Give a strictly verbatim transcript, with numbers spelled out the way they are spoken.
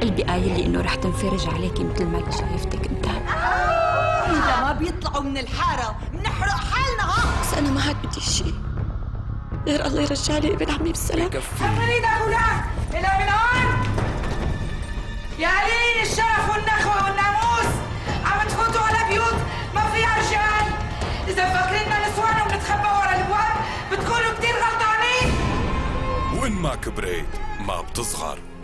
قلبي قايل لي انه رح تنفرج عليكي مثل ما اللي شايفتك انت. إذا ما بيطلعوا من الحارة بنحرق حالنا ها. بس أنا ما عاد بدي شيء غير الله يرجع لي ابن عمي بالسلامة. حط ايدك هناك إلى من هون. يا قليل الشرف والنخوة والناموس عم تفوتوا على بيوت ما فيها رجال. إذا فاكريننا نسوان وبنتخبى ورا الابواب بتكونوا كتير غلطانين. وإن ما كبريت ما بتصغر.